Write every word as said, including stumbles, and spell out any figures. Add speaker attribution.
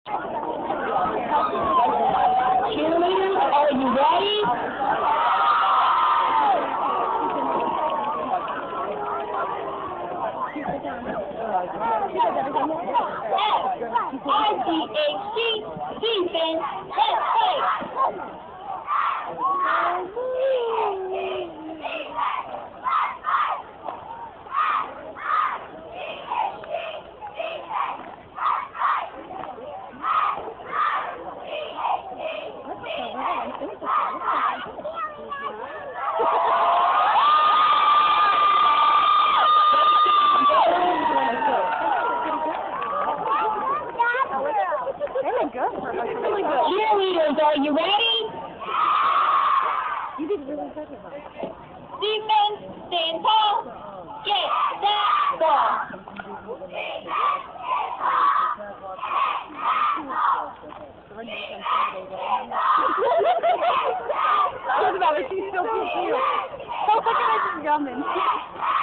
Speaker 1: Cheerleaders, are you ready? I C H C, defense, let's play. Cheerleaders, are you ready?
Speaker 2: You did really good with it.
Speaker 1: Defense, stand tall, get that ball.
Speaker 2: Talk about it, she's still confused. Don't look at her, she's gumming.